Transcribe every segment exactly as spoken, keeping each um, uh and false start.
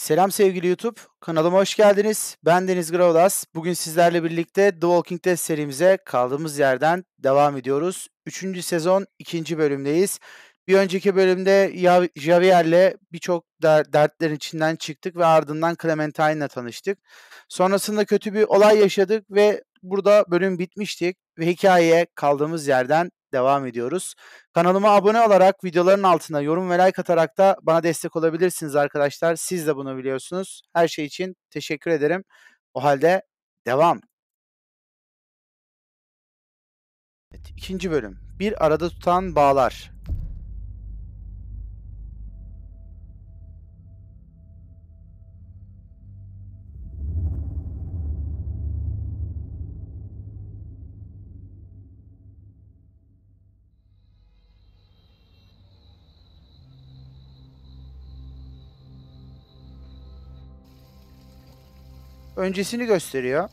Selam sevgili YouTube, kanalıma hoş geldiniz. Ben Deniz Gravlas. Bugün sizlerle birlikte The Walking Dead serimize kaldığımız yerden devam ediyoruz. Üçüncü sezon ikinci bölümdeyiz. Bir önceki bölümde Ya- Javier'le birçok der- dertlerin içinden çıktık ve ardından Clementine'la tanıştık. Sonrasında kötü bir olay yaşadık ve burada bölüm bitmiştik ve hikayeye kaldığımız yerden devam ediyoruz. Kanalıma abone olarak videoların altına yorum ve like atarak da bana destek olabilirsiniz arkadaşlar. Siz de bunu biliyorsunuz. Her şey için teşekkür ederim. O halde devam. Evet, ikinci bölüm. Bir arada tutan bağlar. Öncesini gösteriyor.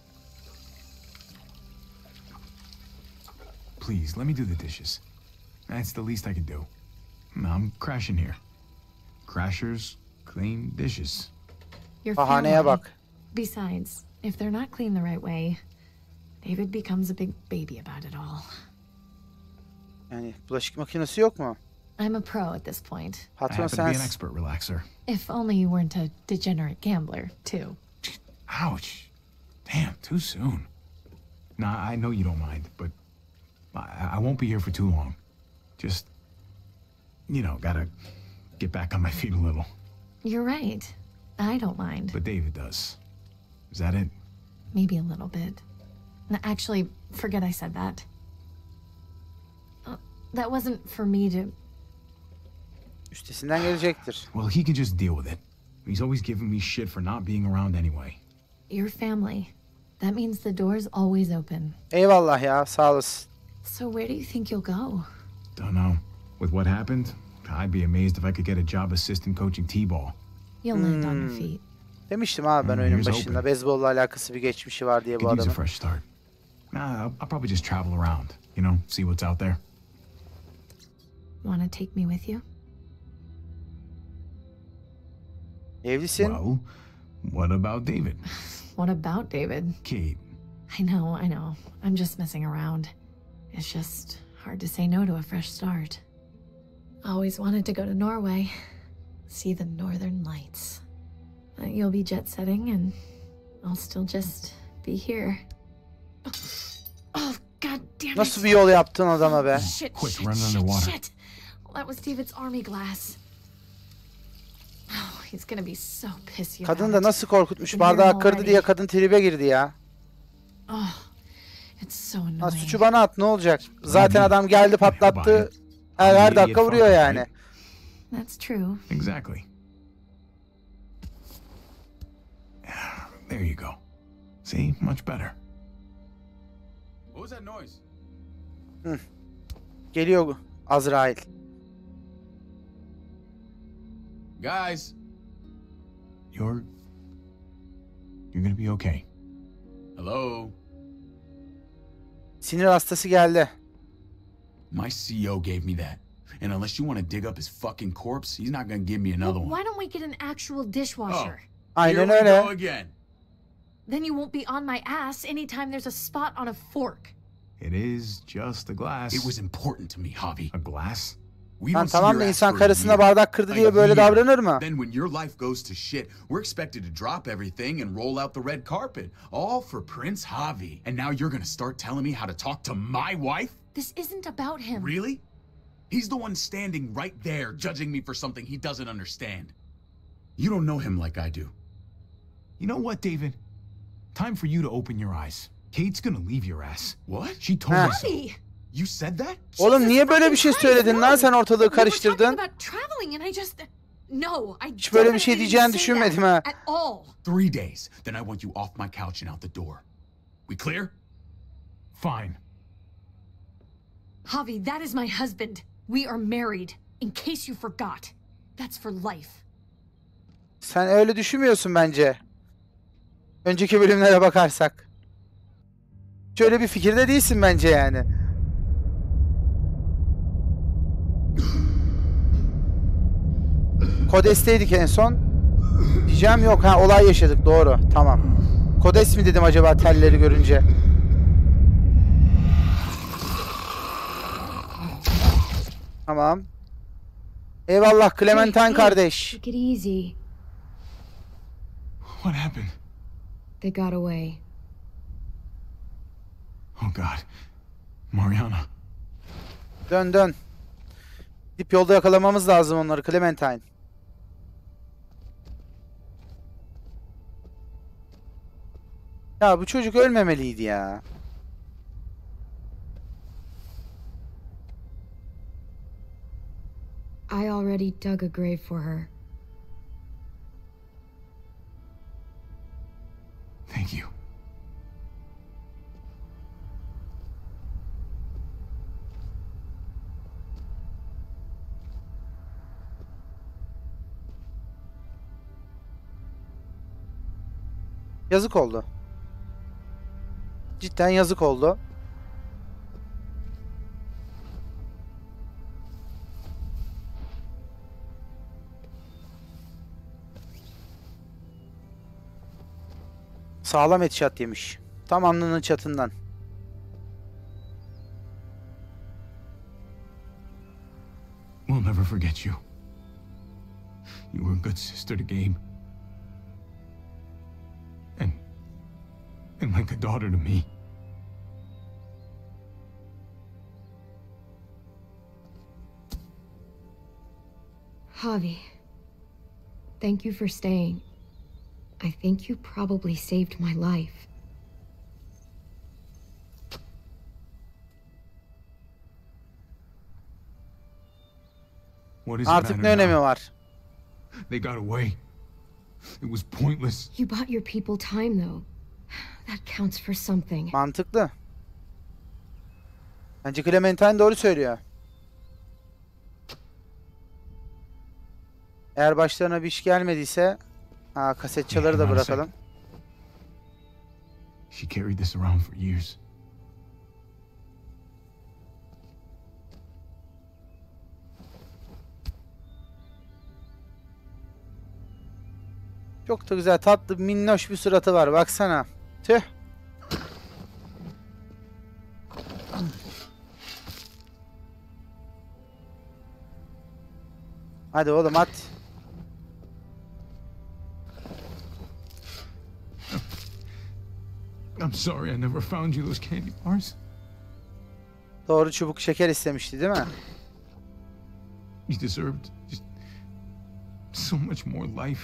Please, let me do the dishes. That's the least I can do. I'm crashing here. Crashers clean dishes. Your Bahaneye family. bak. Besides, if they're not clean the right way, David becomes a big baby about it all. Yani bulaşık makinesi yok mu? I'm a pro at this point. I Patron happen to be an sensin. expert relaxer. If only you weren't a degenerate gambler, too. Ouch. Damn, too soon. Nah, I know you don't mind, but I, I won't be here for too long. Just, you know, gotta get back on my feet a little. You're right. I don't mind. But David does. Is that it? Maybe a little bit. No, actually, forget I said that. Uh, that wasn't for me to... Üstesinden gelecektir. Well, he can just deal with it. He's always giving me shit for not being around anyway. Your family. That means the door's always open. Eyvallah ya, sağ olasın. So where do you think you'll go? Don't know. With what happened, I'd be amazed if I could get a job assistant coaching T-ball. You'll land on your feet. Demiştim abi ben Hmm, oyunun here's başında hoping. beyzbolla alakası bir geçmişi var diye bu Could use a adamın. fresh start. Nah, I'll, I'll probably just travel around, you know, see what's out there. Want to take me with you? Evlisin. Well, what about David? What about David? Kate, I know, I know. I'm just messing around. It's just hard to say no to a fresh start. Always wanted to go to Norway, see the northern lights. Uh, You'll be jet setting and I'll still just be here. Oh, god damn it. Nasıl bir yol yaptın adama be? Shit, Quick, shit, run shit, underwater. shit. Well, that was David's army glass. Oh, he's gonna be so pissy about Kadın da it. nasıl korkutmuş. Been here Bardağı kırdı already. diye kadın tribe girdi ya. Oh, it's so Ha, annoying. suçu bana at ne olacak? Zaten adam geldi patlattı. Her, her dakika vuruyor yani. That's true. exactly. There you go. See, much better. What was that noise? Geliyor Azrail. Guys, You're, you're gonna be okay. hello? Sinir hastası geldi. My C E O gave me that. And unless you want to dig up his fucking corpse, he's not gonna give me another Well, one. why don't we get an actual dishwasher? Here Aynen we öyle. go again. Then you won't be on my ass anytime there's a spot on a fork. It is just a glass. It was important to me, Javi. a glass? We Lan don't see tamam your da ass insan for a karısına year. bardak kırdı A diye böyle year. davranır mı? Then when your life goes to shit, we're expected to drop everything and roll out the red carpet. All for Prince Javi. And now you're gonna start telling me how to talk to my wife? This isn't about him. Really? He's the one standing right there, judging me for something he doesn't understand. You don't know him like I do. You know what, David? Time for you to open your eyes. Kate's gonna leave your ass. What? She told Ha. me so. Javi! You said that? Oğlum Jesus niye böyle bir fucking şey Christ, söyledin lan? no! Sen ortalığı We were talking karıştırdın. about traveling and I just... No, I Hiç böyle bir şey definitely diyeceğini didn't say düşünmedim that ha. at all. Three days. Then I want you off my couch and out the door. We clear? Fine. Javi, that is my husband. We are married. In case you forgot. That's for life. Sen öyle düşünmüyorsun bence. Önceki bölümlere bakarsak. Şöyle bir fikirde değilsin bence yani. Kodes'teydik en son. diyeceğim. Yok ha, olay yaşadık, doğru. Tamam. Kodes mi dedim acaba telleri görünce? Tamam. Eyvallah Clementine Hey, hey, kardeş. take it easy. What happened? They got away. Oh God. Mariana. Dön dön. Dip yolda yakalamamız lazım onları Clementine. Ya bu çocuk ölmemeliydi ya. I already dug a grave for her. Thank you. Yazık oldu. Cidden yazık oldu. Sağlam headshot yemiş. Tam alnının çatından. We'll never forget you. You were a good sister to Gabe. And... and like a daughter to me. Javi, thank you for staying. I think you probably saved my life. What is the Artık matter ne önemi now? var? They got away. It was pointless. You bought your people time, though. That counts for something. Mantıklı. Bence Clementine doğru söylüyor. Eğer başlarına bir iş gelmediyse... Aa, kasetçaları da bırakalım. She carried this around for years. Çok da güzel, tatlı, minnoş bir suratı var. Baksana. Tüh. Hadi oğlum at. I'm sorry I never found you those candy bars. Doğru, çubuk şeker istemişti değil mi? You deserved just so much more life.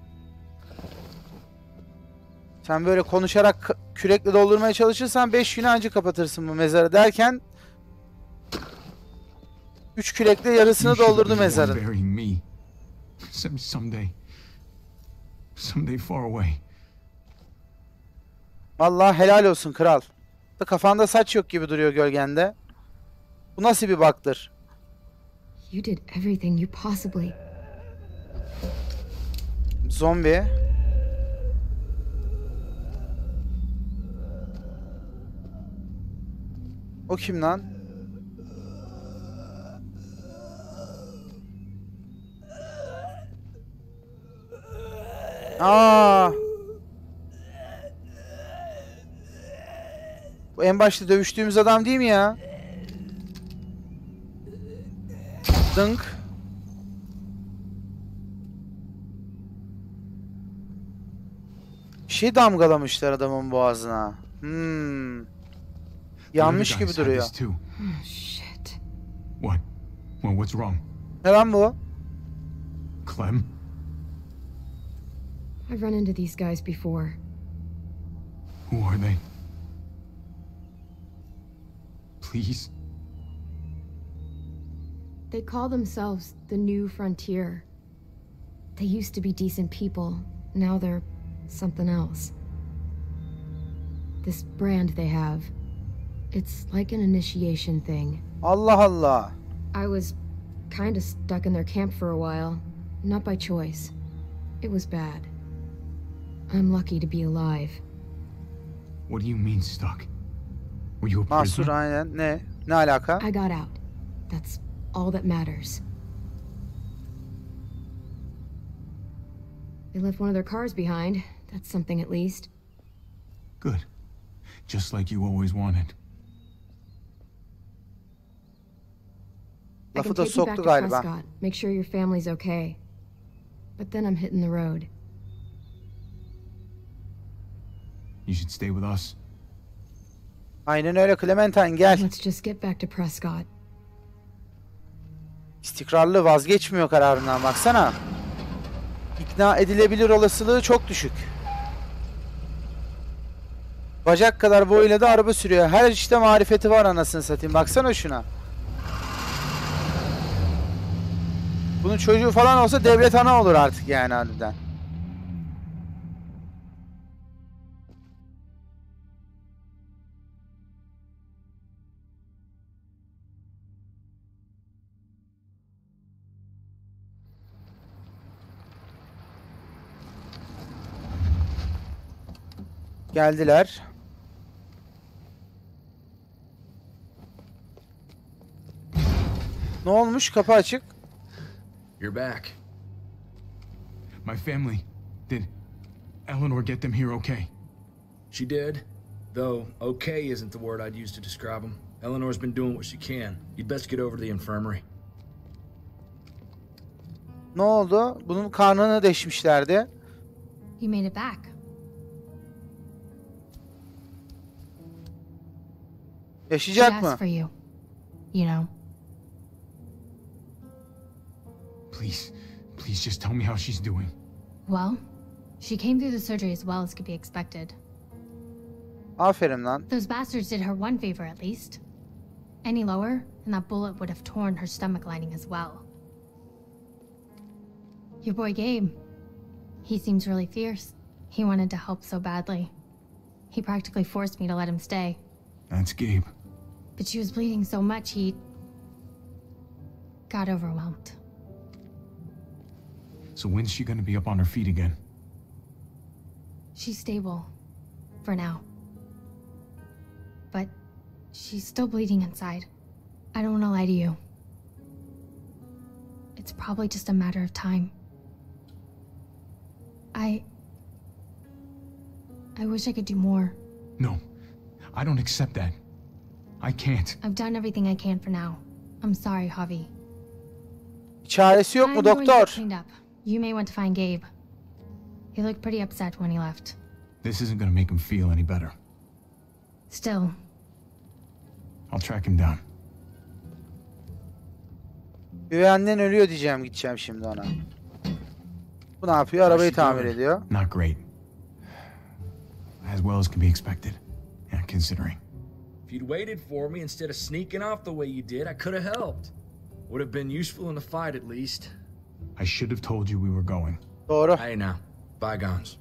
Sen böyle konuşarak k- kürekle doldurmaya çalışırsan beş güne anca kapatırsın bu mezarı derken üç kürekle yarısını You should doldurdu be the one mezarın. burying me. Some someday. Someday far away. Vallahi helal olsun kral. Kafanda saç yok gibi duruyor gölgende. Bu nasıl bir baktır? You did everything you possibly... Zombi. O kim lan? Aa! Bu en başta dövüştüğümüz adam değil mi ya? Dınk. Bir şey damgalamışlar adamın boğazına. Hmm. Yanmış The other gibi guys had duruyor. this too. Oh, shit. What? Well, what's wrong? Ne lan bu? Clem? I've run into these guys before. Who are they? Please? They call themselves the New Frontier. They used to be decent people. Now they're something else. This brand they have, it's like an initiation thing. Allah Allah. I was kind of stuck in their camp for a while. Not by choice. It was bad. I'm lucky to be alive. What do you mean stuck? Were you a Mahsur prisoner? aynen. Ne? Ne alaka? I got out. That's... all that matters. They left one of their cars behind. That's something at least. Good. Just like you always wanted. I can Lafı da take you back soktu to galiba. Prescott. Make sure your family's okay. But then I'm hitting the road. You should stay with us. Aynen öyle Clementine, gel. Let's just get back to Prescott. İstikrarlı, vazgeçmiyor kararından, baksana. İkna edilebilir olasılığı çok düşük. Bacak kadar boyuyla da araba sürüyor. Her işte marifeti var anasını satayım. Baksana şuna. Bunun çocuğu falan olsa devlet ana olur artık yani harbiden. Geldiler. Ne olmuş? Kapı açık. You're back. My family. Did Eleanor get them here okay? She did. Though, okay isn't the word I'd use to describe them. Eleanor's been doing what she can. You'd best get over to the infirmary. Ne oldu? Bunun karnını deşmişlerdi. You made it back. She Yaşayacak asked mı? for you. You know. Please, please just tell me how she's doing. Well, she came through the surgery as well as could be expected. Aferin lan. Those bastards did her one favor at least. Any lower, and that bullet would have torn her stomach lining as well. Your boy Gabe. He seems really fierce. He wanted to help so badly. He practically forced me to let him stay. That's Gabe. But she was bleeding so much he got overwhelmed. So when's she gonna be up on her feet again? She's stable. For now. But she's still bleeding inside. I don't want to lie to you. It's probably just a matter of time. I... I wish I could do more. No, I don't accept that. I can't. I've done everything I can for now. I'm sorry, Javi. Çaresi yok mu I'm going to get doktor? cleaned up. You may want to find Gabe. He looked pretty upset when he left. This isn't gonna make him feel any better. Still, I'll track him down. Üvey annen ölüyor diyeceğim, gideceğim şimdi ona. Bu ne yapıyor? Arabayı tamir ediyor. Not great. As well as can be expected. Yeah, considering. If you'd waited for me instead of sneaking off the way you did, I could have helped. Would have been useful in the fight at least. I should have told you we were going. Doğru. Hey now, bygones.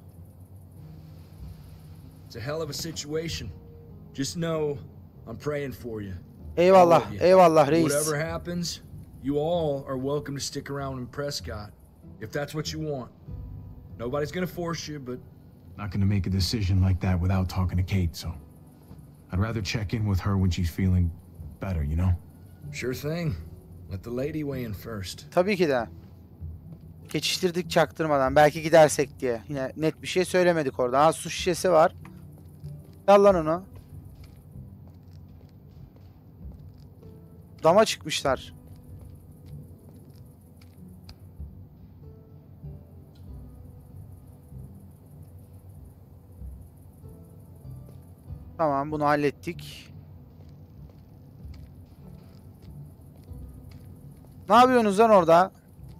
It's a hell of a situation. Just know I'm praying for you. Eyvallah. All of you. Eyvallah reis. Whatever happens, you all are welcome to stick around in Prescott, if that's what you want. Nobody's gonna force you, but Not gonna make a decision like that without talking to Kate, so I'd rather check in with her when she's feeling better, you know? sure thing. Let the lady weigh in first. Tabii ki de. Geçiştirdik çaktırmadan. Belki gidersek diye. Yine net bir şey söylemedik orada. Ha, su şişesi var. Al lan onu. Dama çıkmışlar. Tamam, bunu hallettik. Ne yapıyorsunuz lan orada?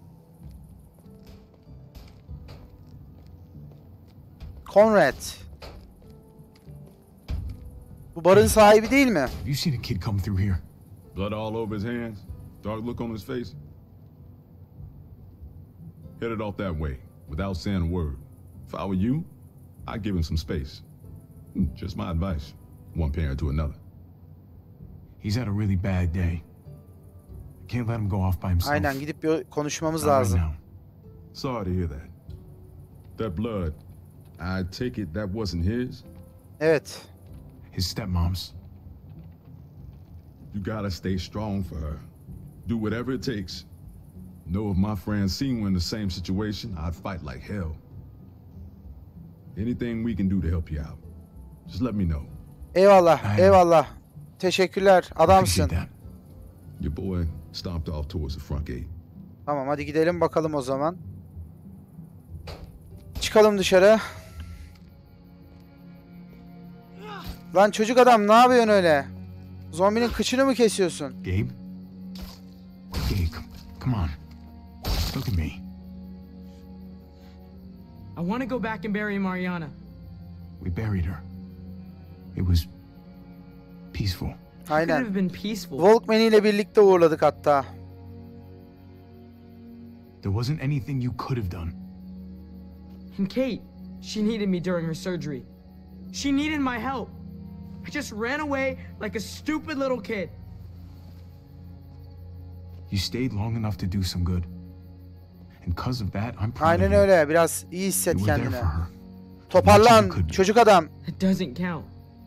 Conrad. Bu barın sahibi değil mi? Have you seen a kid come through here? Blood all over his hands, dark look on his face. Headed off that way, without saying a word. If I were you, I'd give him some space. Hmm, Just my advice. One parent to another. He's had a really bad day. I can't let him go off by himself. Aynen, gidip bir konuşmamız Not right lazım. now. Sorry to hear that. That blood, I take it that wasn't his? Evet. His stepmom's. You gotta stay strong for her. Do whatever it takes. Know if my friends seen were in the same situation, I'd fight like hell. Anything we can do to help you out, just let me know. Eyvallah, Aynen. eyvallah. Teşekkürler, adamsın. Appreciate that. Your boy stomped off towards the front gate. Tamam, hadi gidelim bakalım o zaman. Çıkalım dışarı. Lan çocuk adam, ne yapıyorsun öyle? Zombinin kıçını mı kesiyorsun? Gabe? Gabe, come, come on. Look at me. I want to go back and bury Mariana. We buried her. It was peaceful. Could Aynen. have been peaceful. Walkman ile birlikte uğurladık hatta. There wasn't anything you could have done. And Kate, she needed me during her surgery. She needed my help. I just ran away like a stupid little kid. You stayed long enough to do some good. And because of that, I'm proud Aynen of you. öyle. Biraz iyi You hisset were there kendine. for her. Toparlan çocuk adam. It doesn't count.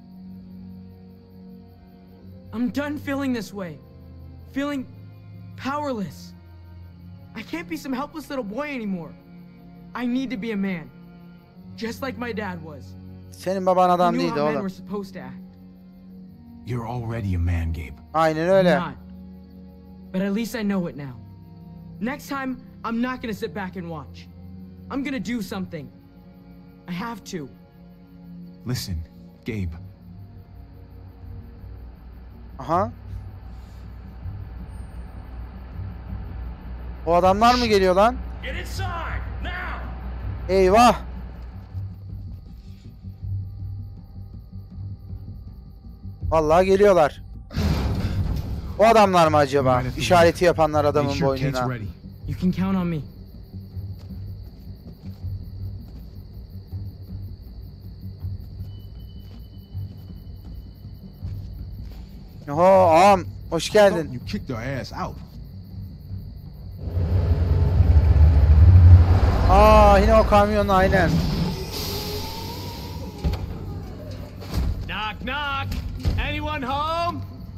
I'm done feeling this way. Feeling powerless. I can't be some helpless little boy anymore. I need to be a man. Just like my dad was. Senin baban He adam knew değildi how men oğlum. were supposed to act. You're already a man, Gabe. Aynen öyle. Not. But at least I know it now. Next time, I'm not gonna sit back and watch. I'm gonna do something. I have to. Listen, Gabe. Aha. O adamlar mı geliyor lan? Get inside now. Eyvah. Vallahi geliyorlar. O adamlar mı acaba? İşareti yapanlar Make adamın sure Kate's boynuna. ready. You can count on me. Oho ağam, hoş geldin. You kicked our ass out. Aa, yine o kamyon, aynen. Knock knock. Anyone home?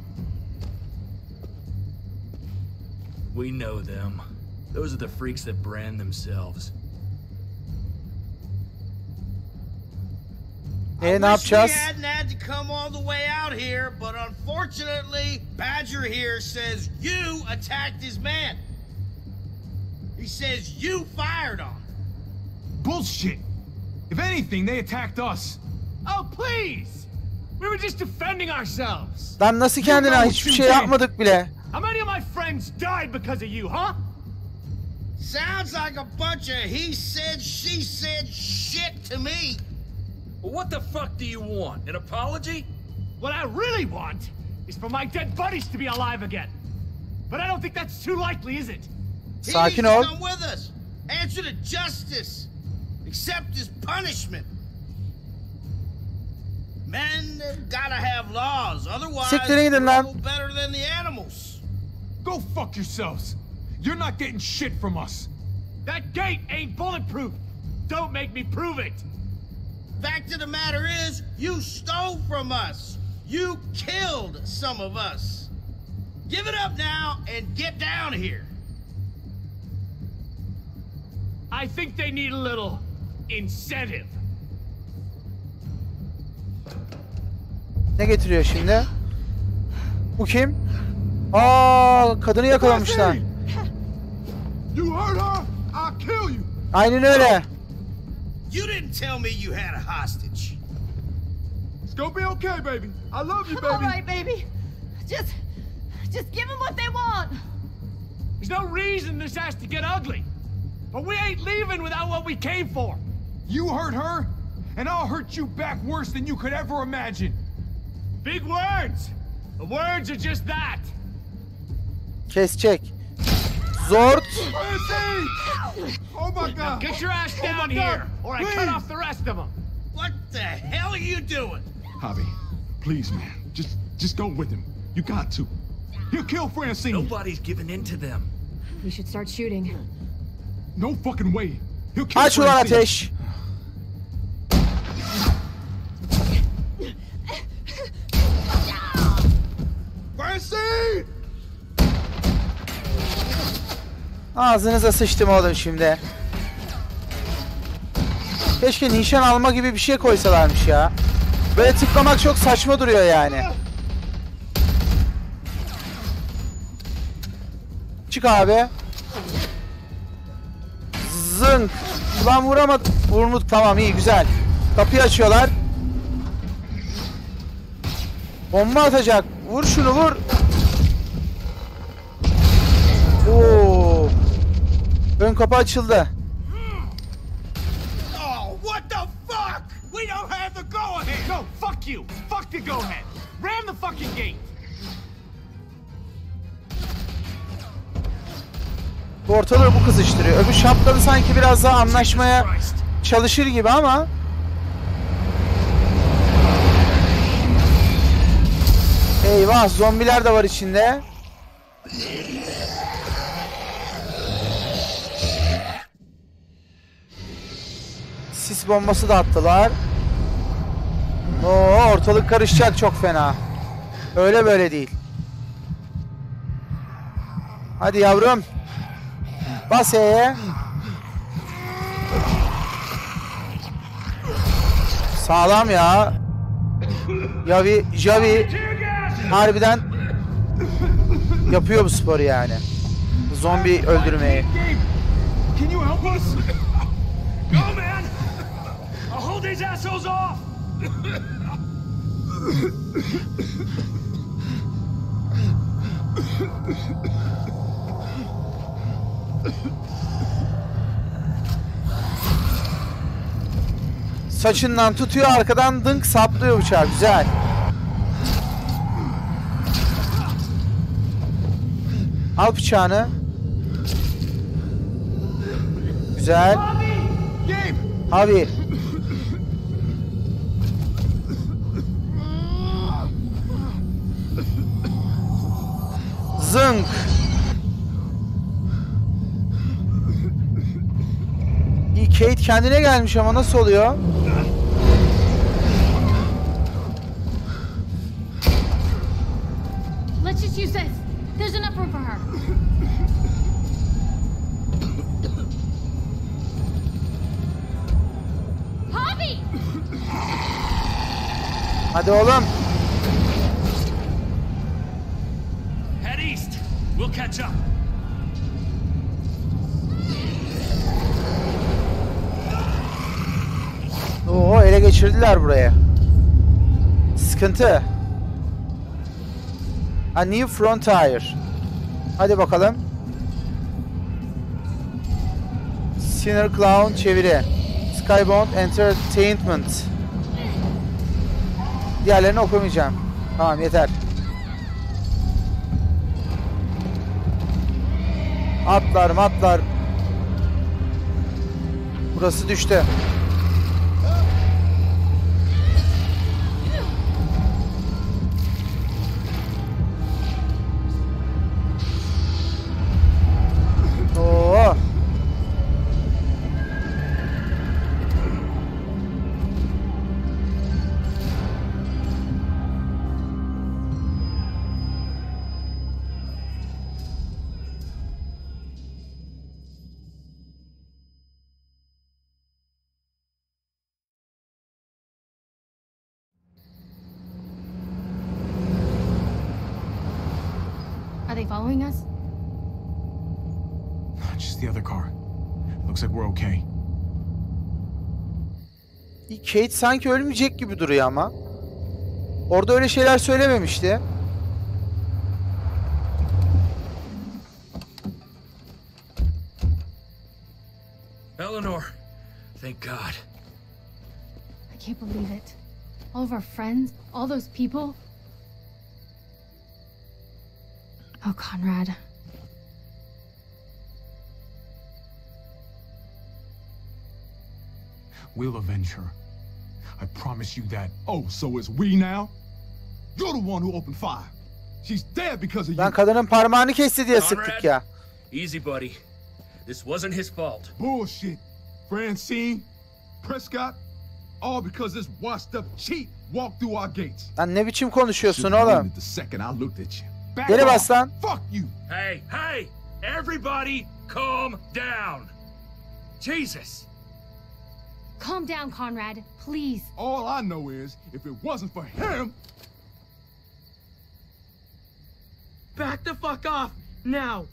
We know them. Those are the freaks that brand themselves. E ne yapacağız? We hadn't had to come all the way out here, but unfortunately, Badger here says you attacked his man. He says you fired on him. Bullshit! If anything, they attacked us. Oh, please! We were just defending ourselves. Lan nasıl kendine, hiçbir şey yapmadık bile. How many of my friends died because of you, huh? Sounds like a bunch of he said, she said shit to me. Well, what the fuck do you want? An apology? What I really want is for my dead buddies to be alive again. But I don't think that's too likely, is it? He Sakin needs to ol. come with us. Answer to justice. Accept his punishment. Men gotta have laws, otherwise Siktirin gidin we're lan. no better than the animals. Go fuck yourselves. You're not getting shit from us. That gate ain't bulletproof. Don't make me prove it. Fact of the matter is, you stole from us. You killed some of us. Give it up now and get down here. I think they need a little incentive. Ne getiriyor şimdi? Bu kim? Aa, kadını yakalamışlar. You hurt her, I'll kill you. Aynen öyle. You didn't tell me you had a hostage. It's gonna be okay, baby. I love you, baby. All right, baby. Just, just give them what they want. There's no reason this has to get ugly. But we ain't leaving without what we came for. You hurt her, and I'll hurt you back worse than you could ever imagine. Big words. The words are just that. Kesecek. Zort. Oh my Now God. get your ass down my God, here, or I cut please. off the rest of them. What the hell are you doing? Javi, please, man. Just, just go with him. You got to. He'll kill Francine. Nobody's giving in to them. We should start shooting. No fucking way. He'll kill Aç ulan Francine. ateş. Francine! Ağzınıza sıçtım oğlum şimdi. Keşke nişan alma gibi bir şey koysalarmış ya. Böyle tıklamak çok saçma duruyor yani. Çık abi. Zınk. Ulan vuramadım. Vurmut, tamam, iyi, güzel. Kapıyı açıyorlar. Bomba atacak. Vur şunu, vur. Oo. Ön kapı açıldı. Oh, what the fuck? We don't have the go-ahead. No, fuck you. Fuck the go-ahead. Ram the fucking gate. Bu ortalığı bu kızıştırıyor. Öbür şapkalı sanki biraz daha anlaşmaya çalışır gibi ama eyvah, zombiler de var içinde. Sis bombası da attılar. Oo, ortalık karışacak çok fena. Öyle böyle değil. Hadi yavrum. Bas E'ye. Sağlam ya. Javi, Javi harbiden yapıyor bu sporu yani. Zombi öldürmeyi. Can you help us? Go, man! I'll hold these assholes off! Saçından tutuyor, arkadan dınk saplıyor bıçağı. Güzel. Al bıçağını. Güzel. Abi. Zınk. İyi, Kate kendine gelmiş ama nasıl oluyor? Let's just use this. There's enough room for her. Javi! Hadi oğlum. Head east. We'll catch up. Oo, ele geçirdiler buraya. Sıkıntı. A New Frontier. Hadi bakalım. Sinner Clown çeviri. Skybound Entertainment. Diğerlerini okumayacağım. Tamam, yeter. Atlar matlar. Burası düştü. Oo. Are they following us? Just the other car. Looks like we're okay. Kate sanki ölmeyecek gibi duruyor ama. Orada öyle şeyler söylememişti. Eleanor, thank God. I can't believe it. All of our friends, all those people. Oh, Conrad. We'll avenge her. I promise you that. Oh, so it's we now? You're the one who opened fire. She's dead because of Ben you. kadının parmağını kesti diye sıktık Conrad? ya. Easy, buddy. This wasn't his fault. Bullshit. Francine, Prescott, all because this washed up cheat walked through our gates. Lan ne biçim konuşuyorsun Should've known oğlum? it the second I looked at you. Back Geri off. bas lan. Fuck you. Hey, hey! Everybody calm down! Jesus! Calm down, Conrad. Please. All I know is, if it wasn't for him... Back the fuck off now.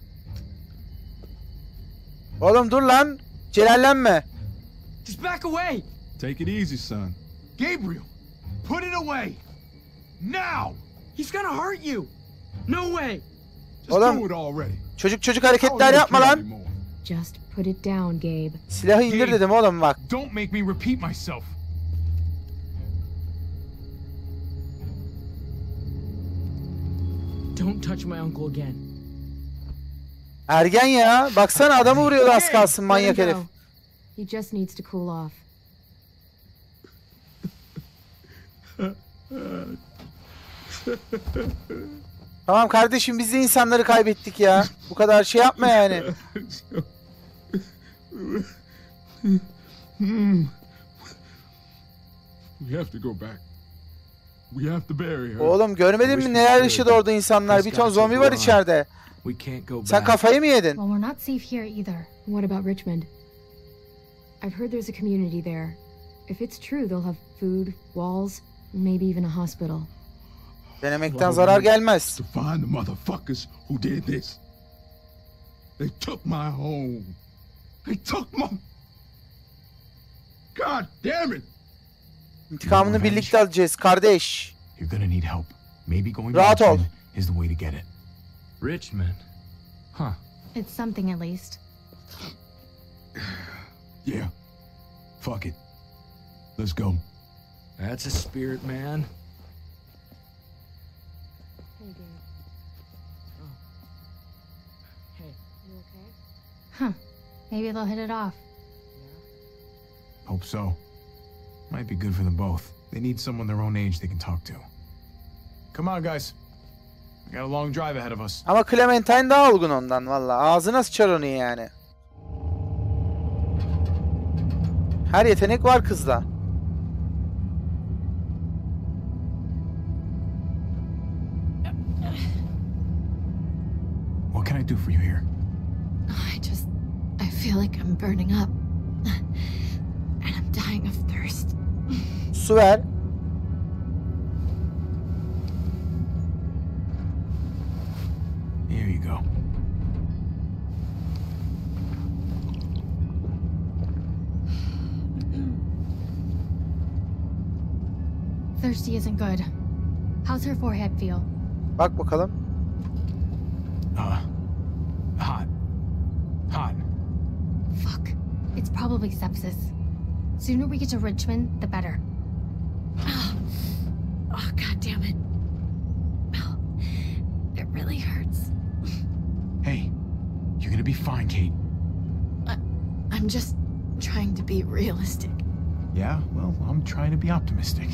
Oğlum dur lan. Celallenme. Just back away. Take it easy, son. Gabriel, put it away. Now. He's gonna hurt you. No way. Just Oğlum. do it already. Çocuk çocuk hareketler yapma lan. Just put it down, Gabe. Silahı indir dedim oğlum bak. Don't make me repeat myself. Don't touch my uncle again. Ergen ya. Baksana adamı vuruyordu az kalsın manyak Let him herif. go. He just needs to cool off. Tamam kardeşim biz de insanları kaybettik ya. Bu kadar şey yapma yani. We have to go back. We have to bury her. Oğlum görmedin mi neler yaşadı orada insanlar? Bir ton zombi var içeride. We can't go Sen back. kafayı mı yedin? Well, we're not safe here either. What about Richmond? I've heard there's a community there. If it's true, they'll have food, walls, maybe even a hospital. Denemekten zarar gelmez. To find the motherfuckers who did this. They took my home. They took my... God damn it! İntikamını birlikte alacağız kardeş. You're gonna need help. Maybe going to Rahat ol. Richmond is the way to get it. Richmond. Huh. It's something at least. Yeah. Fuck it. Let's go. That's a spirit, man. Hey, Gabe. Hey. You okay? Huh. Maybe they'll hit it off. Hope so. Might be good for them both. They need someone their own age they can talk to. Come on, guys. We got a long drive ahead of us. Ama Clementine daha olgun ondan valla. Ağzına sıçar onu yani. Her yetenek var kızda. What can I do for you here? I just... I feel like I'm burning up. And I'm dying of thirst. Su ver. Here you go. Thirsty isn't good. How's her forehead feel? Bak bakalım. Uh, hot. Hot. Fuck. It's probably sepsis. Sooner we get to Richmond, the better. Oh, oh god damn it. Oh, it really hurts. Hey, you're gonna be fine, Kate. I, I'm just trying to be realistic. Yeah, well, I'm trying to be optimistic.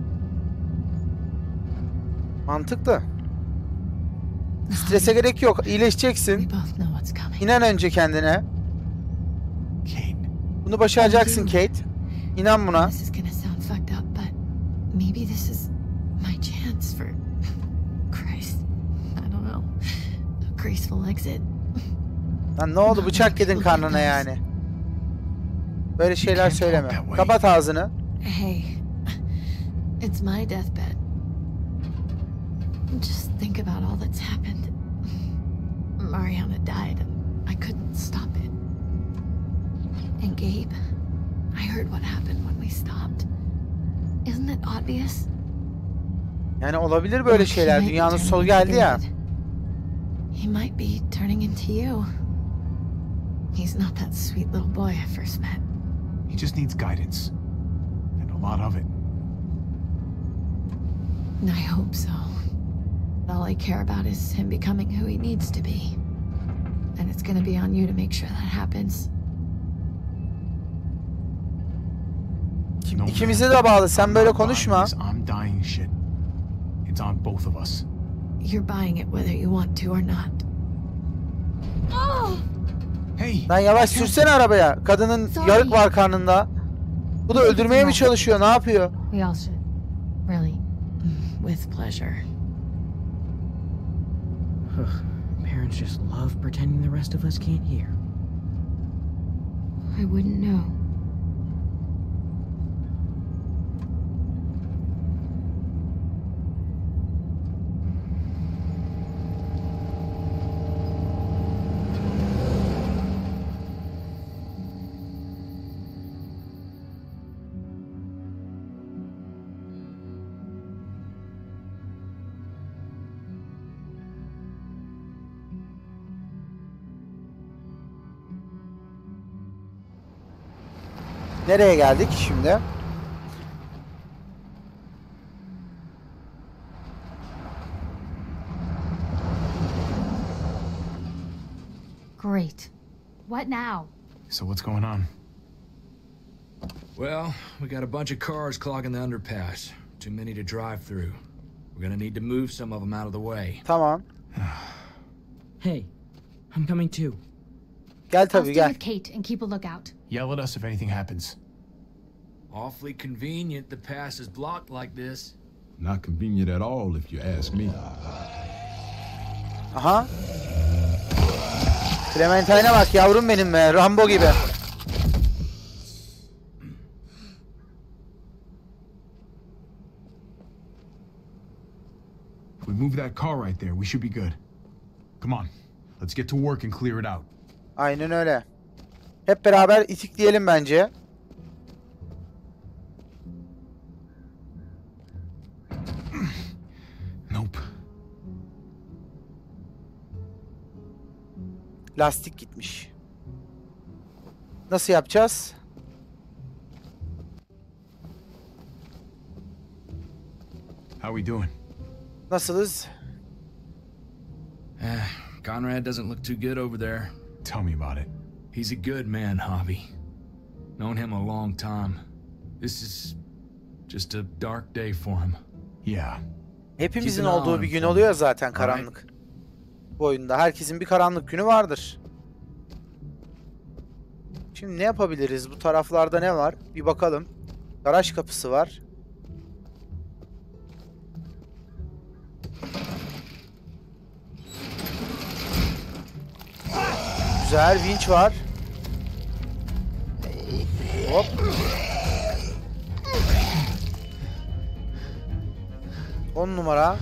Mantıklı. Strese gerek yok. We İyileşeceksin. both know what's coming. İnan önce kendine. Kate. Bunu başaracaksın Kate. İnan buna. This is gonna sound fucked up, but maybe this is my chance for... Christ. I don't know. A graceful exit. Lan ne oldu? Bıçak yedin karnına yani. Böyle şeyler söyleme. Kapat ağzını. Hey, it's my deathbed. Just think about all that's happened. Mariana died and I couldn't stop it. And Gabe, I heard what happened when we stopped. Isn't it obvious? Yani olabilir böyle He şeyler. might be Dünyanın turning sonu into geldi ya. David. He might be turning into you. He's not that sweet little boy I first met. He just needs guidance. And a lot of it. I hope so. All I care about is him becoming who he needs to be. And it's gonna be on you to make sure that happens. No İkimize man. de bağlı. Sen I'm böyle not buying konuşma. this I'm dying shit. It's on both of us. You're buying it whether you want to or not. Hey. Lan yavaş sürsene arabaya. Kadının Sorry. yarık var karnında. Bu da öldürmeye mi çalışıyor? Ne yapıyor? We all should. Really. With pleasure. Parents just love pretending the rest of us can't hear. I wouldn't know. Nereye geldik şimdi? Great. What now? So what's going on? Well, we got a bunch of cars clogging the underpass. Too many to drive through. We're gonna need to move some of them out of the way. Tamam. Hey, I'm coming too. Gel I'll tabii stay gel. with Kate and keep a lookout. Yell at us if anything happens. Awfully convenient the pass is blocked like this. Not convenient at all, if you ask me. Aha. Clementine'e bak yavrum benim be. Rambo gibi. If we move that car right there, we should be good. Come on. Let's get to work and clear it out. Aynen öyle. Hep beraber itikleyelim bence. Nope. Lastik gitmiş. Nasıl yapacağız? How we doing? Nasılız? Eh, Conrad doesn't look too good over there. Tell me about it. He's a good man, Javi. Known him a long time. This is just a dark day for him. Yeah. Hepimizin Keep an eye olduğu on bir him gün for me. oluyor zaten karanlık. Bu oyunda herkesin bir karanlık günü vardır. Şimdi ne yapabiliriz? Bu taraflarda ne var? Bir bakalım. Garaj kapısı var. Güzel, vinç var. Hop. On numara.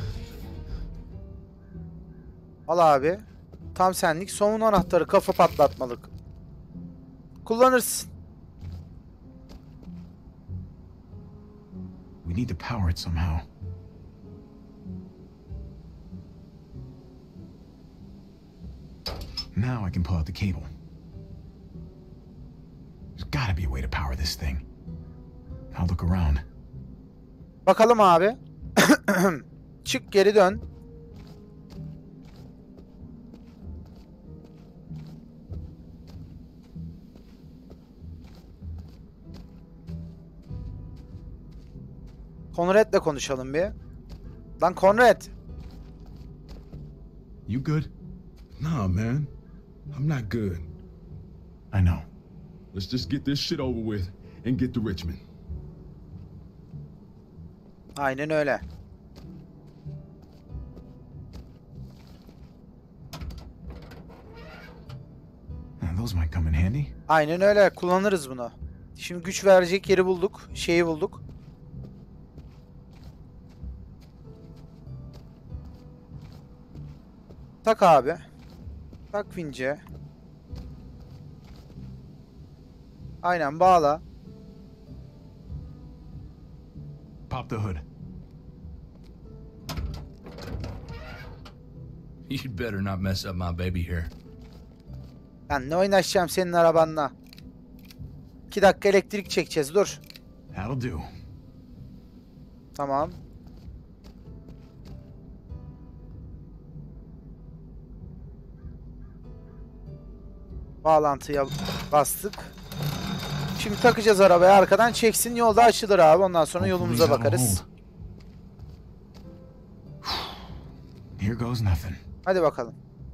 Al abi. Tam senlik. Somun anahtarı, kafa patlatmalık. Kullanırsın. We need to power it somehow. Now I can pull out the cable. There's gotta be a way to power this thing. I'll look around. Bakalım abi. Çık, geri dön. Conrad'le konuşalım bir. Lan Conrad. You good? Nah, man. I'm not good. I know. Let's just get this shit over with and get to Richmond. Aynen öyle. Uh, Those might come in handy. Aynen öyle. Kullanırız bunu. Şimdi güç verecek yeri bulduk. Şeyi bulduk. Tak abi. Tak vince. Aynen bağla. Pop the hood. You'd better not mess up my baby here. Ben ne oynaşacağım senin arabanla. İki dakika elektrik çekeceğiz. Dur. That'll do. Tamam. Bağlantıya bastık. Şimdi takacağız arabaya, arkadan çeksin, yolda açılır abi. Ondan sonra yolumuza bakarız. Here goes nothing. Hadi bakalım.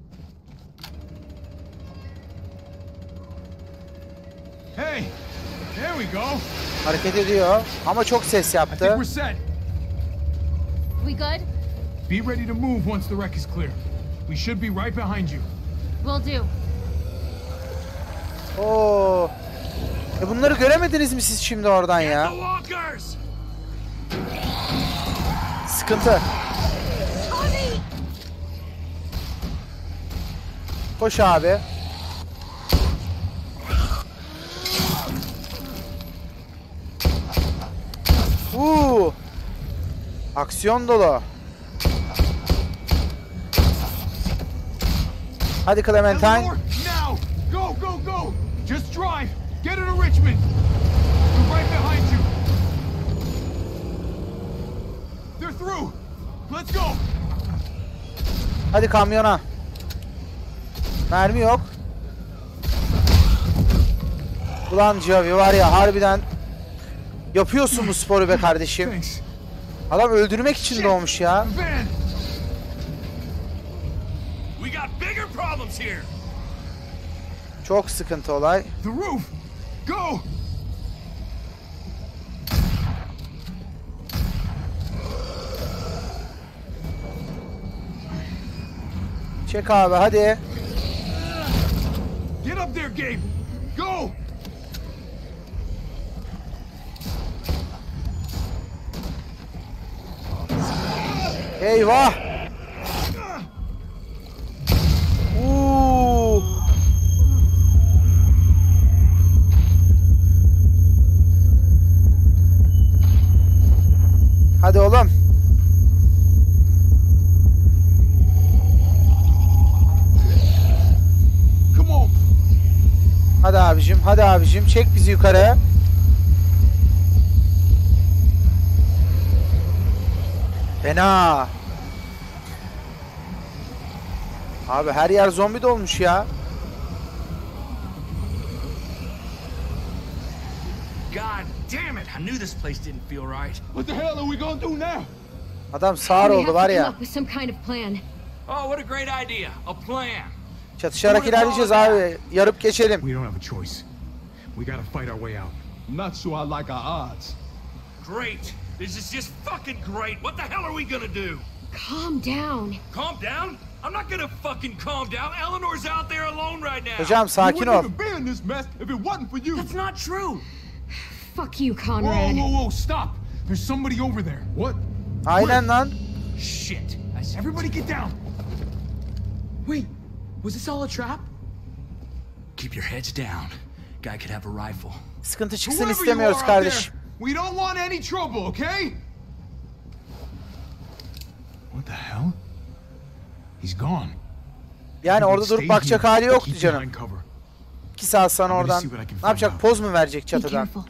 Hey, there we go. Hareket ediyor ama çok ses I think yaptı. we're set. We good? Be ready to move once the wreck is clear. We should be right behind you. Will do. Oo. E bunları göremediniz mi siz şimdi oradan ya? The walkers! Sıkıntı. Koş abi. Uuu. Aksiyon dolu. Hadi Clementine. Eleanor, now! Go, go, go! Just drive! Get her to Richmond! right behind you. They're through. Let's go. Hadi kamyona. Mermi yok. Ulan Javi var ya, harbiden yapıyorsun bu sporu be kardeşim. Thanks. Adam öldürmek için doğmuş ya. Van. We got bigger problems here. Çok sıkıntı olay. The roof. Go. Çek abi hadi. Get up there, Gabe. Go. Eyvah. Uuu. Hadi oğlum. Come on. Hadi abicim, hadi abicim, çek bizi yukarı. Fena. Abi her yer zombi dolmuş ya. God damn it! I knew this place didn't feel right. What the hell are we gonna do now? Adam sağır We oldu have var to come ya. up with some kind of plan. Oh, what a great idea! A plan. Çatışarak ilerleyeceğiz abi. Yarıp geçelim. We don't have a choice. We gotta fight our way out. I'm not sure I like our odds. Great. This is just fucking great. What the hell are we gonna do? Calm down. Calm down? I'm not gonna fucking calm down. Eleanor's out there alone right now. Hocam sakin We ol. wouldn't even be in this mess if it wasn't for you. That's not true. Fuck you, Whoa, Conrad. whoa, whoa, stop! There's somebody over there. What? Aynen lan. Shit. I said, Everybody get down! Wait, was this all a trap? keep your heads down. Guy could have a rifle. Sıkıntı çıksın Whoever you istemiyoruz are out kardeşim. there, we don't want any trouble, okay? What the hell? He's gone. Yani orada durup bakacak hali yoktu Keep canım. behind cover. İki saat sonra I'm gonna oradan see what I can ne yapacak? find Poz mu verecek Be çatıdan? careful.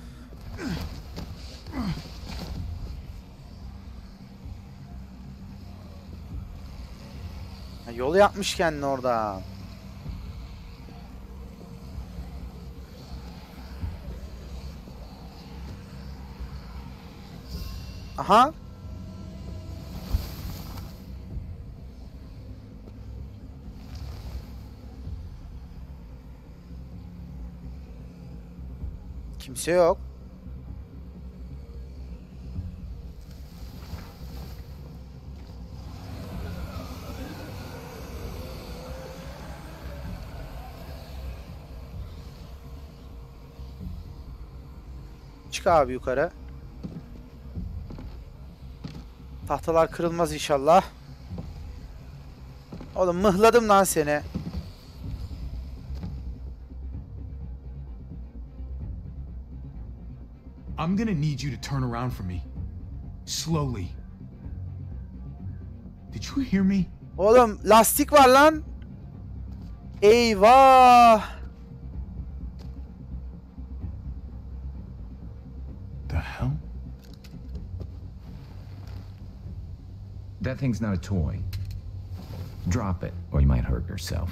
Ha, yolu yapmış kendine orada. Aha. Kimse yok. Çık abi yukarı. Tahtalar kırılmaz inşallah. Oğlum mıhladım lan seni. I'm gonna need you to turn around for me. Slowly. Did you hear me? Oğlum lastik var lan. Eyvah. The hell? That thing's not a toy. Drop it, or you might hurt yourself.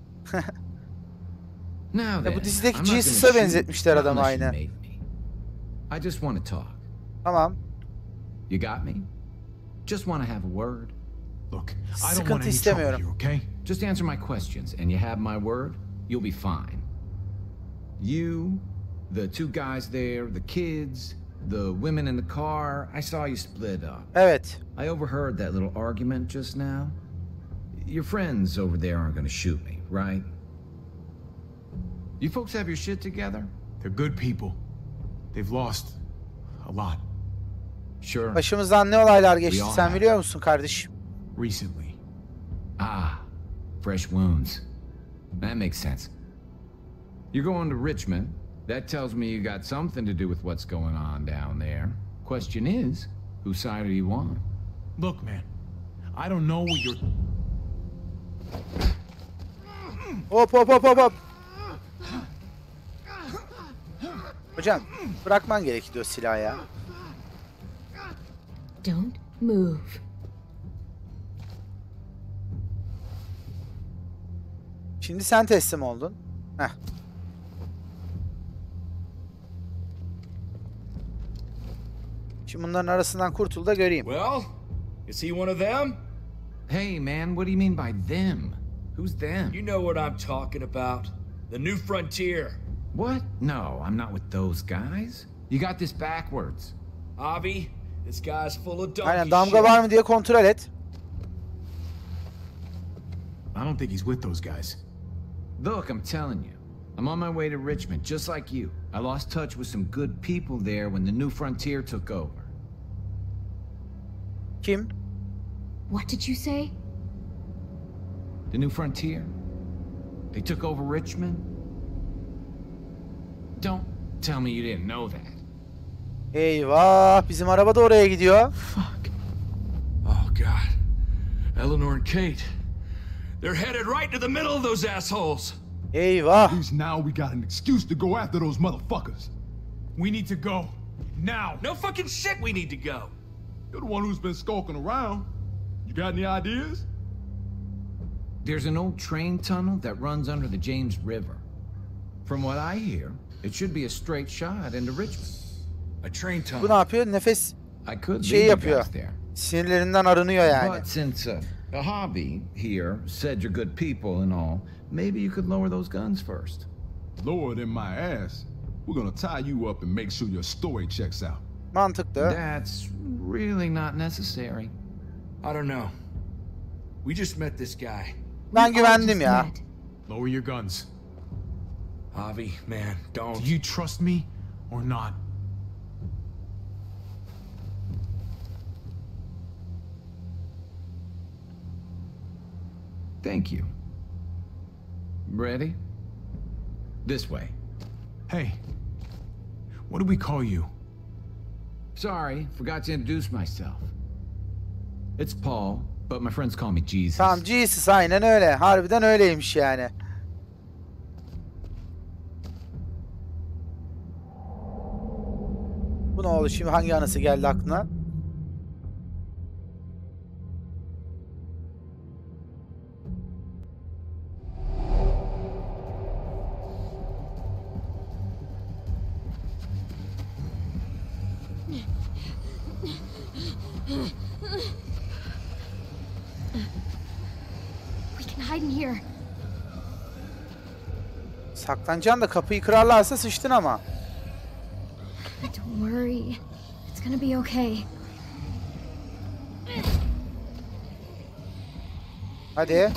Now Ya then, bu dizideki I'm not gonna Jesus'a shoot, benzetmişler not adamı unless you aynı. make me. I just want to talk. Tamam. You got me? Just want to have a word. Look, I don't want Sıkıntı any trouble istemiyorum. here, okay? Just answer my questions, and you have my word, you'll be fine. You, the two guys there, the kids, the women in the car, I saw you split up. Evet. I overheard that little argument just now. Your friends over there aren't gonna shoot me, right? You folks have your shit together? They're good people. They've lost a lot Sure. Başımızdan ne olaylar geçti We all sen have. biliyor musun kardeşim? recently. Ah, fresh wounds. That makes sense. You're going to Richmond. That tells me you got something to do with what's going on down there. Question is, whose side are you on? Look, man, I don't know what you're... Hop hop hop hop hop. Hocam bırakman gerekiyor silahı ya. Don't move. Şimdi sen teslim oldun. Heh. Şimdi bunların arasından kurtul da göreyim. Well, is he one of them? Hey, man, what do you mean by them? Who's them? You know what I'm talking about. The New Frontier. What? No, I'm not with those guys. You got this backwards. Javi, this guy's full of donkey Aynen, damga shit. var mı diye kontrol et. I don't think he's with those guys. Look, I'm telling you. I'm on my way to Richmond, just like you. I lost touch with some good people there when the New Frontier took over. Kim? What did you say? The New Frontier? They took over Richmond? Don't tell me you didn't know that. Eyvah, bizim araba da oraya gidiyor. Fuck. Oh, God. Eleanor and Kate. They're headed right to the middle of those assholes. Eyvah. At least now we got an excuse to go after those motherfuckers. We need to go. Now. No fucking shit we need to go. You're the one who's been skulking around. You got any ideas? There's an old train tunnel that runs under the James River. From what I hear, it should be a straight shot into Richmond. A train Bu ne tunnel. yapıyor? Nefes I could şey lead you yapıyor. guys there. Sinirlerinden arınıyor yani. But since uh, a hobby here said you're good people and all, maybe you could lower those guns first. Lower than my ass. We're gonna tie you up and make sure your story checks out. Mantıklı. That's really not necessary. I don't know. We just met this guy. Ben güvendim ya. Lower your guns. Javi, man, Do don't. you trust me or not? Thank you. Ready? This way. Hey, what do we call you? Sorry, forgot to introduce myself. It's Paul, but my friends call me Jesus. Tamam, Jesus, aynen öyle. Harbiden öyleymiş yani. Bu ne oldu şimdi? Hangi anısı geldi aklına? We can hide in here. Saklanacaksın da kapıyı kırarlarsa sıçtın ama. Don't worry. It's gonna be okay. Hadi.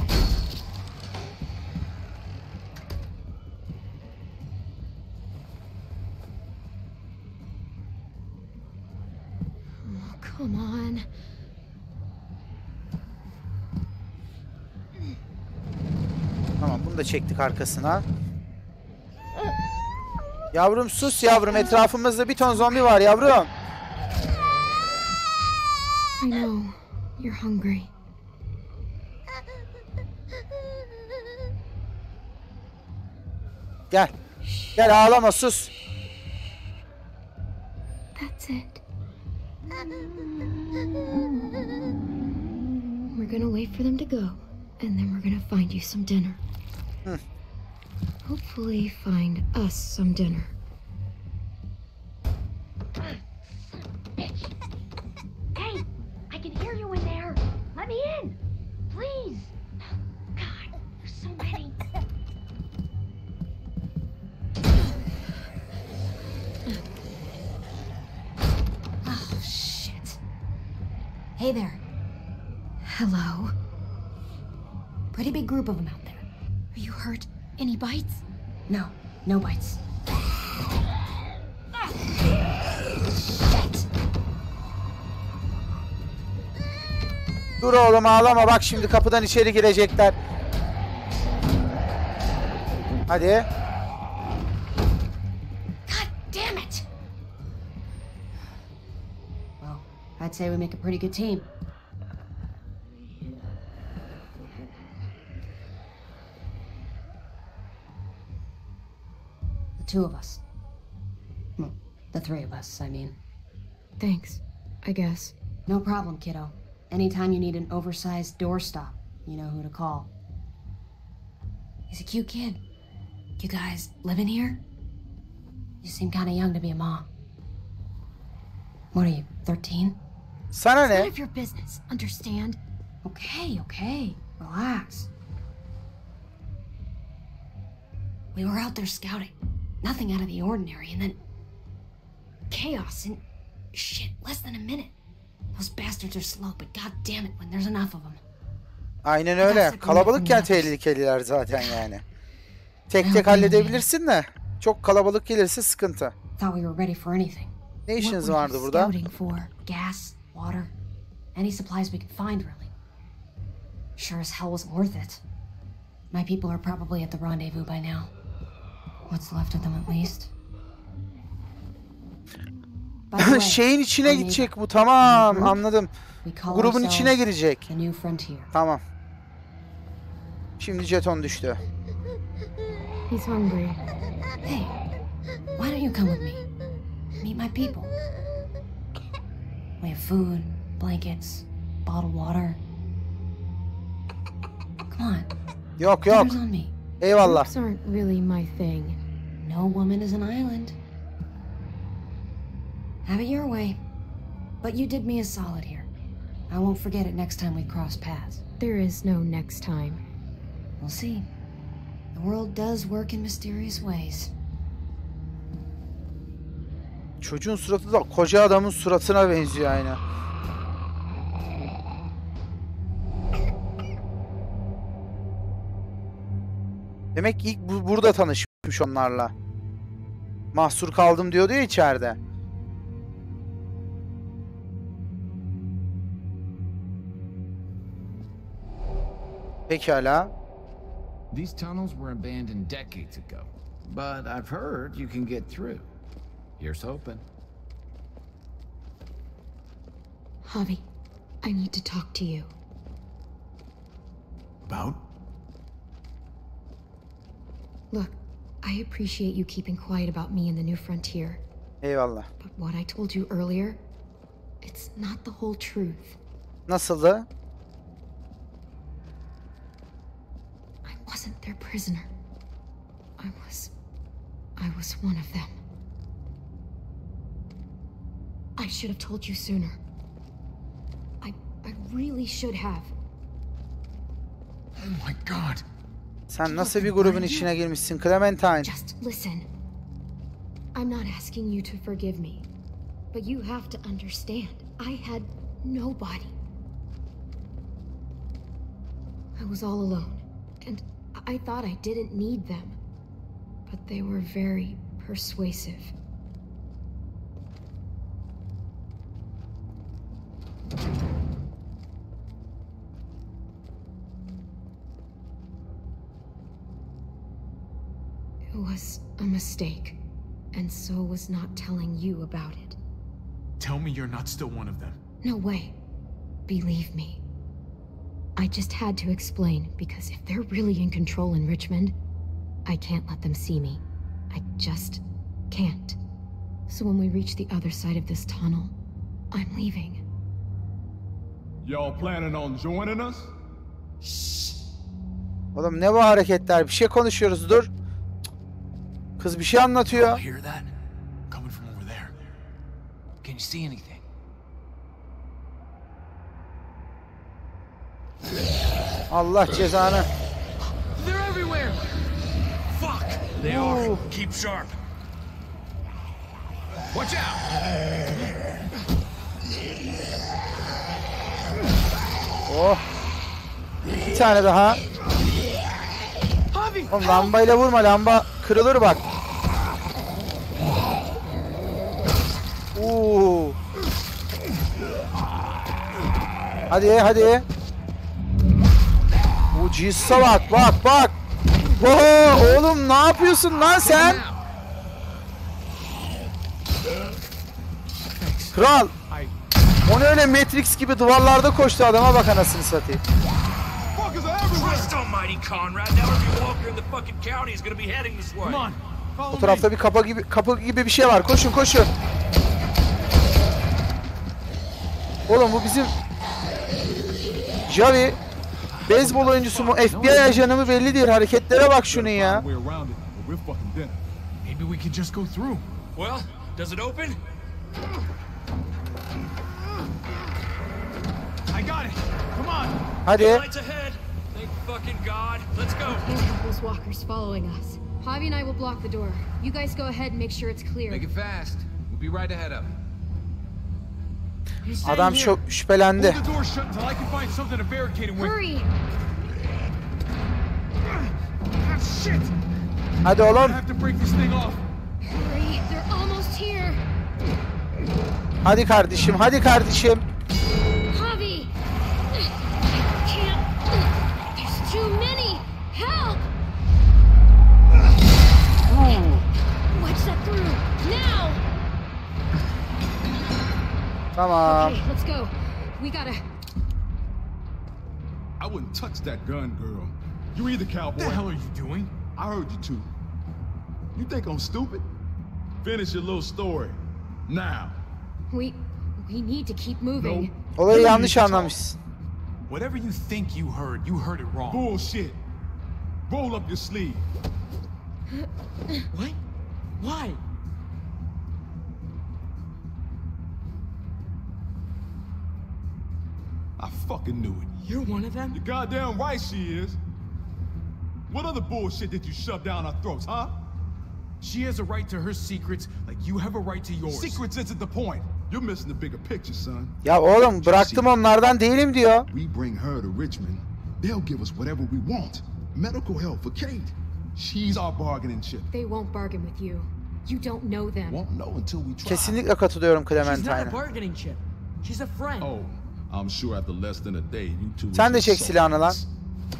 Oh, come on. Tamam, bunu da çektik arkasına. Yavrum sus yavrum, etrafımızda bir ton zombi var yavrum. I know. You're hungry. Gel. Gel, ağlama, sus. That's it. We're gonna wait for them to go, and then we're gonna find you some dinner. Hmm. Hopefully find us some dinner. Hey, I can hear you in there. Let me in, please. God, there's so many. Oh, shit. Hey there. Hello. Pretty big group of them out there. Are you hurt? Any bites? No, no bites. Shit. Dur oğlum, ağlama, bak şimdi kapıdan içeri girecekler. Hadi. God damn it! Well, I'd say we make a pretty good team. The two of us. The three of us, I mean. Thanks, I guess. No problem, kiddo. Anytime you need an oversized doorstop, you know who to call. He's a cute kid. You guys living here? You seem kind of young to be a mom. What are you, thirteen? Sana It's ne? none of your business, understand? Okay, okay. Relax. We were out there scouting. Nothing out of the ordinary, and then... chaos in... shit, less than a minute. Those bastards are slow, but god damn it when there's enough of them. Aynen öyle. Kalabalıkken tehlikeliler zaten yani. Tek tek halledebilirsin de çok kalabalık gelirse sıkıntı. Thought we were ready for anything. Ne işiniz What were vardı you burada? scouting for? Gas, water, any supplies we could find, really. Sure as hell wasn't worth it. My people are probably at the rendezvous by now. What's left of them, at least. By the way, Şeyin içine our gidecek neighbor, bu, tamam, group, anladım. we call Grubun ourselves içine girecek. The New Frontier. Tamam. Şimdi jeton düştü. He's hungry. Hey, why don't you come with me? Meet my people. We have food, blankets, bottled water. Come on. Yok yok. Dinner's on me. Eyvallah. Groups aren't really my thing. No woman is an island. Have it your way. But you did me a solid here. I won't forget it next time we cross paths. There is no next time. We'll see. The world does work in mysterious ways. Çocuğun suratı da koca adamın suratına benziyor aynı. Demek ilk bu, burada tanışmış onlarla. Mahsur kaldım diyordu ya içeride. Pekala. These tunnels were abandoned decades ago, but I've heard you can get through. Here's hoping. Javi, I need to talk to you. About? Look, I appreciate you keeping quiet about me and the New Frontier. Eyvallah. But what I told you earlier, it's not the whole truth. Nasıldı? I wasn't their prisoner. I was... I was one of them. I should have told you sooner. I... I really should have. Oh my god. Sen nasıl bir grubun içine girmişsin Clementine? Just listen. I'm not asking you to forgive me, but you have to understand, I had nobody. I was all alone, and I thought I didn't need them, but they were very persuasive. It was a mistake, and so was not telling you about it. Tell me you're not still one of them. No way. Believe me. I just had to explain, because if they're really in control in Richmond, I can't let them see me. I just can't. So when we reach the other side of this tunnel, I'm leaving. Y'all planning on joining us? Oğlum ne bu hareketler? Bir şey konuşuyoruz, dur. Kız bir şey anlatıyor. Hear that? Coming from over there. Can you see anything? Allah cezanı. They're everywhere. Fuck. They are. Keep sharp. Watch out. Oh. Bir tane daha. Oğlum lambayla vurma, lamba kırılır bak. Oo. Hadi hadi. Bu Jesus'a bak bak bak. Oo, oğlum ne yapıyorsun lan sen? Kral. O ne öyle Matrix gibi duvarlarda koştu, adama bak anasını satayım. Christ almighty, Conrad. Now every walker in the fucking county is gonna be heading this way. Come on. O tarafta bir kapı gibi kapı gibi bir şey var. Koşun koşun. Oğlum bu bizim Javi beyzbol oyuncusu mu, F B I ajanı mı belli değil. Hareketlere bak şunun ya. Maybe we can just go through. Well, does it open? I got it. Come on. Hadi. Lights ahead. Thank fucking God. Let's go. Those walkers following us. Javi and I will block the door. You guys go ahead and make sure it's clear. Make it fast. We'll be right ahead of him. Adam çok şüphelendi. Hold the door shut until I can find something to barricade him with. Hurry! Ah, shit! Hadi I oğlum. have to break this thing off. Hurry! They're almost here. Hadi kardeşim, hadi kardeşim. Javi! I can't. There's too many. Help! Wedge that through now. Tamam. Okay, let's go. We gotta. I wouldn't touch that gun, girl. You either, cowboy. What the hell are you doing? I heard you too. You think I'm stupid? Finish your little story. Now. We we need to keep moving. Olayı yanlış anlamışsın. Whatever you think you heard, you heard it wrong. Bullshit. Roll up your sleeve. What? Why? I fucking knew it. You're one of them? You're goddamn right she is. What other bullshit did you shove down our throats, huh? She has a right to her secrets like you have a right to yours. Secrets isn't the point. You're missing the bigger picture, son. Ya oğlum bıraktım onlardan değilim diyor. We bring her to Richmond. They'll give us whatever we want. Medical help for Kate. She's our bargaining chip. They won't bargain with you. You don't know them. Won't know until we try. Kesinlikle katılıyorum She's not a Clementine'a. bargaining chip. She's a friend. Oh, I'm sure after less than a day, you two. Sen de was çek just silahını lan. soulmates.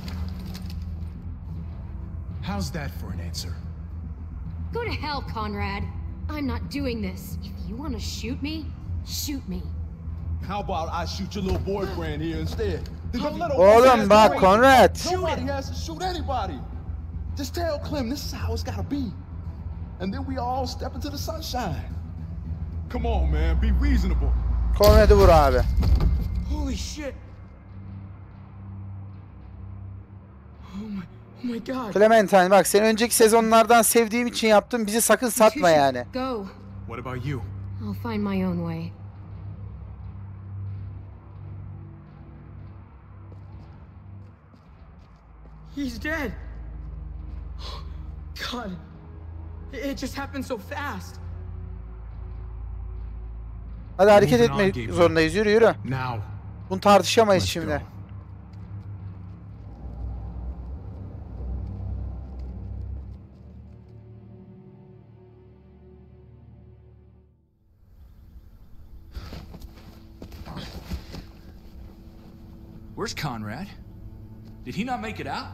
How's that for an answer? Go to hell, Conrad. I'm not doing this. If you want to shoot me, shoot me. How about I shoot your little boyfriend here instead? Then don't let Oğlum old bak ass Conrad. Nobody has to shoot anybody. Just tell Clem this is how it's gotta be. And then we all step into the sunshine. Come on, man, be reasonable. Conrad'ı vur abi. Holy shit. Oh my, oh my God. Clementine bak seni önceki sezonlardan sevdiğim için yaptım. Bizi sakın satma yani. Go. What about you? I'll find my own way. He's dead. God. It it just happened so fast. Hadi hareket Moving on, etmek Gabriel. zorundayız. Yürü yürü. Now. Bunu tartışamayız Let's şimdi. go. Where's Conrad? Did he not make it out?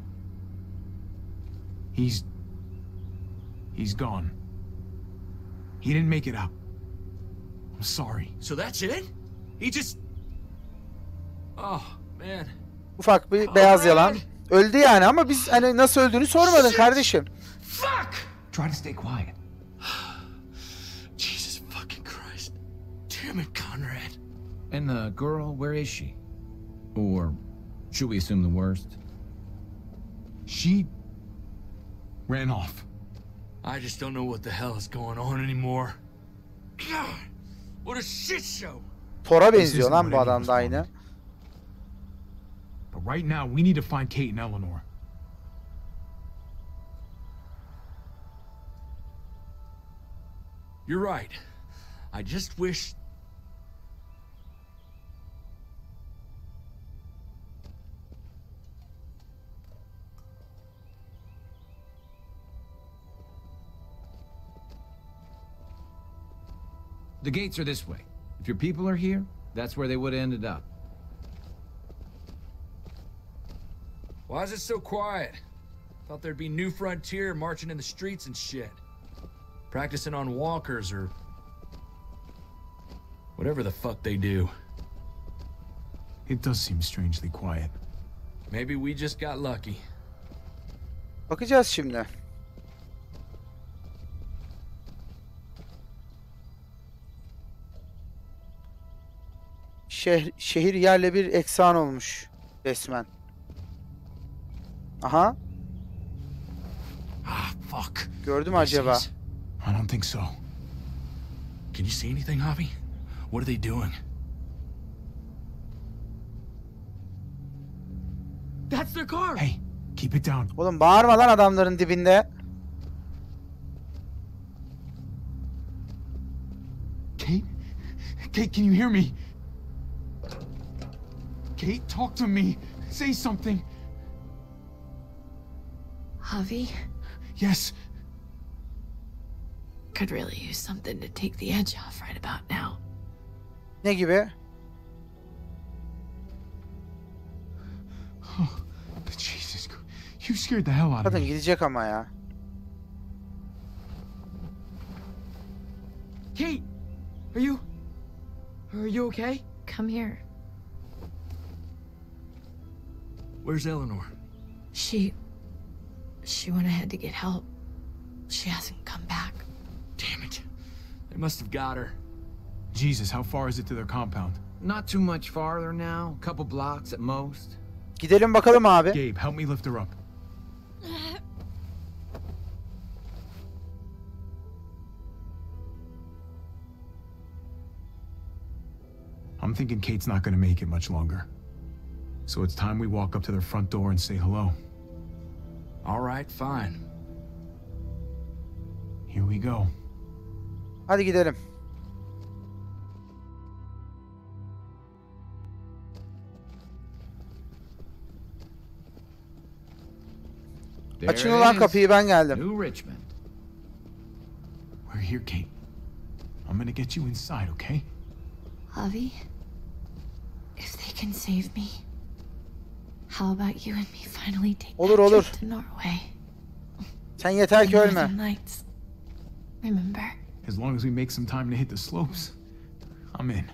He's... He's gone. He didn't make it out. I'm sorry. So that's it? He just... Oh, man. Ufak bir beyaz yalan. Öldü yani ama biz hani nasıl öldüğünü sormadın kardeşim. Fuck! Try to stay quiet. Jesus fucking Christ. Damn it, Conrad. And the girl, where is she? Or should we assume the worst? She... ran off. I just don't know what the hell is going on anymore. God, what a shit show. Thor'a This benziyor isn't lan what bu adam anyone's da aynı. wanted. But right now, we need to find Kate and Eleanor. You're right. I just wish... The gates are this way. If your people are here, that's where they would have ended up. Why is it so quiet? Thought there'd be New Frontier marching in the streets and shit. Practicing on walkers or... whatever the fuck they do. It does seem strangely quiet. Maybe we just got lucky. Bakacağız şimdi. şehir, şehir yerle bir eksan olmuş resmen. Aha. Ah, fuck. Gördü mü acaba? I don't think so. Can you see anything, Javi? What are they doing? That's their car. Hey, keep it down. Oğlum bağırma lan adamların dibinde. Kate? Kate, can you hear me? Kate, talk to me. Say something. Javi Yes. could really use something to take the edge off right about now. Ne gibi? Oh, Jesus. You scared the hell out of Kadın me. gidecek ama ya. Kate, are you... Are you okay? Come here. Where's Eleanor? She... She went ahead to get help. She hasn't come back. Damn it. They must have got her. Jesus, how far is it to their compound? Not too much farther now. A couple blocks at most. Gidelim bakalım abi. Gabe, help me lift her up. I'm thinking Kate's not gonna make it much longer. So it's time we walk up to their front door and say hello. All right, fine. Here we go. Hadi gidelim. There Açın it ulan is. kapıyı, ben geldim. New Richmond. We're here, Kate. I'm gonna get you inside, okay? Javi, if they can save me, how about you and me finally take Olur, that olur. trip to Norway? Sen yeter ki The ölme. Northern Lights. Remember? As long as we make some time to hit the slopes, I'm in.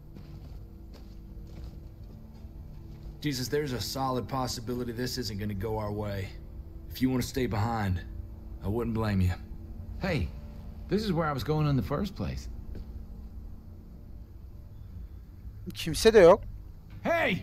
Jesus, there's a solid possibility this isn't gonna go our way. If you want to stay behind, I wouldn't blame you. Hey, this is where I was going in the first place. Kimse de yok. Hey!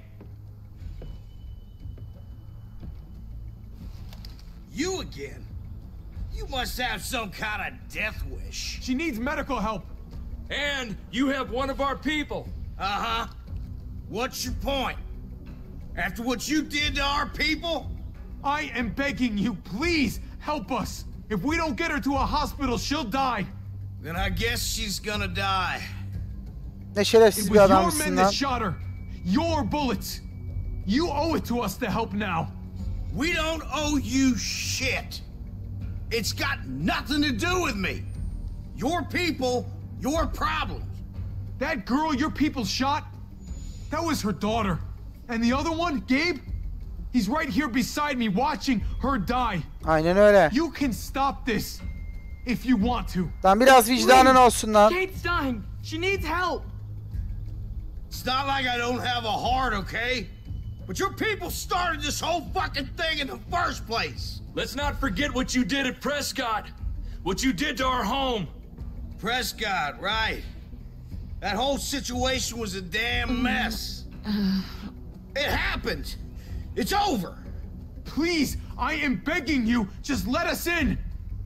You again? You must have some kind of death wish. She needs medical help. And you have one of our people. Uh-huh. What's your point? After what you did to our people? I am begging you, please help us. If we don't get her to a hospital, she'll die. Then I guess she's gonna die. Ne It şerefsiz bir was your adammışsın men lan. that shot her. Your bullets. You owe it to us to help now. We don't owe you shit. It's got nothing to do with me. Your people, your problems. That girl your people shot, that was her daughter. And the other one, Gabe, he's right here beside me watching her die. Aynen öyle. You can stop this if you want to. Lan biraz vicdanın olsun lan. Kate's dying. She needs help. It's not like I don't have a heart, okay? But your people started this whole fucking thing in the first place. Let's not forget what you did at Prescott. What you did to our home. Prescott, right. That whole situation was a damn mess. It happened. It's over. Please, I am begging you, just let us in.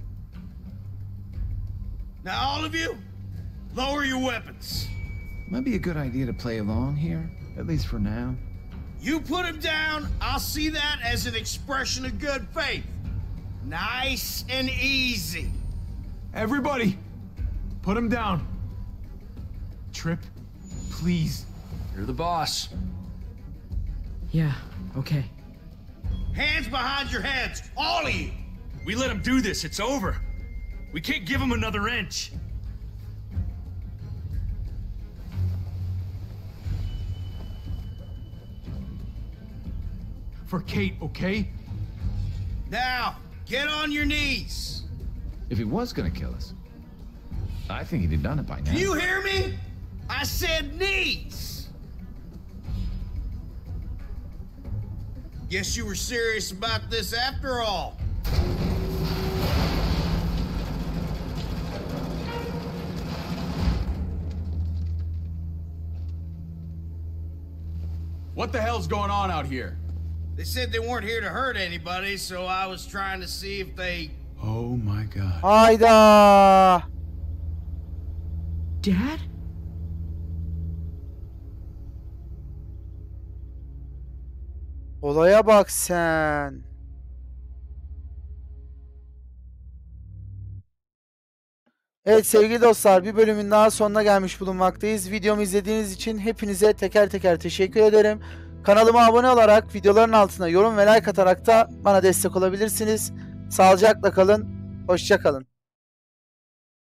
Now, all of you, lower your weapons. Might be a good idea to play along here, at least for now. You put him down, I'll see that as an expression of good faith. Nice and easy. Everybody, put him down. Trip, please. You're the boss. Yeah, okay. Hands behind your heads, all of you. We let him do this, it's over. We can't give him another inch. For Kate, okay? Now, get on your knees. If he was gonna kill us, I think he'd have done it by now. Do you hear me? I said knees. Guess you were serious about this after all. What the hell's going on out here? They said they weren't here to hurt anybody, so I was trying to see if they... Oh my God. Hayda. Dad? Olaya bak sen. Evet sevgili dostlar, bir bölümün daha sonuna gelmiş bulunmaktayız. Videomu izlediğiniz için hepinize teker teker teşekkür ederim. Kanalıma abone olarak, videoların altına yorum ve like atarak da bana destek olabilirsiniz. Sağlıcakla kalın, hoşça kalın.